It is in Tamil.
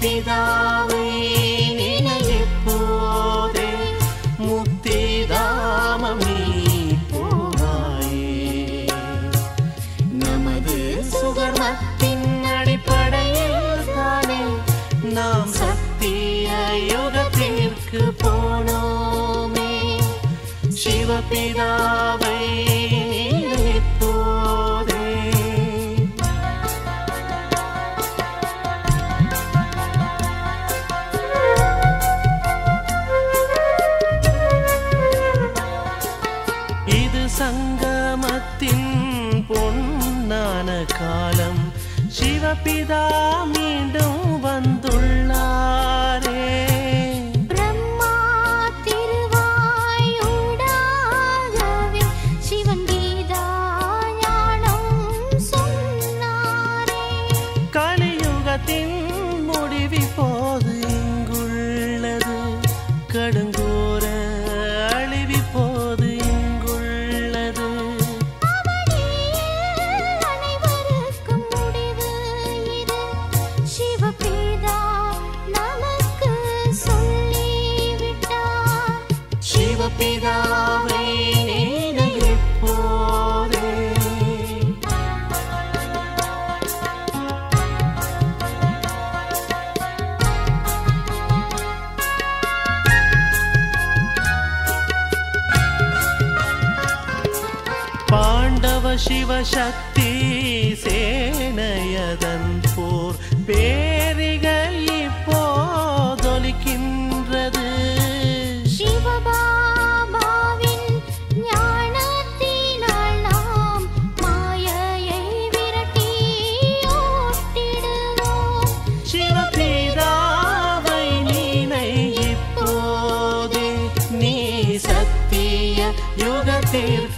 சிவபிதாவை நினைப்போதே முக்திதாமம் நீ போவாயே. நமது சுகர்மத்தின் அடிப்படையில் தானே நாம் சத்திய யுகத்திற்கு போனோமே. சிவபிதாவை நினைப்போதே. இது சங்கமத்தின் பொன்னான காலம். சிவபிதா மீண்டும் வந்துள்ளாரே. பிரம்மா திருவாயூடாகவே சிவன் கீதா ஞானம் சொன்னாரே. கலியுகத்தின் முடிவி போது இங்குள்ளது, கடுங்கோர அழிவி போது இங்குள்ளது. அனைவருக்கும் முடிவு இது சிவபிதா நமக்கு சொல்லிவிட்டார். சிவபிதாவை நினைப்போதே. பாண்டவ சிவசக்தி சேனையதன் போர் பேரிகள் இப்போதொலிக்கின்றது. சிவபாபாவின் ஞானத்தினால் நாம் மாயையை விரட்டி ஓட்டிடுவோம். சிவபிதாவை நினை இப்போதே, நீ சத்திய யுகத்திற்கு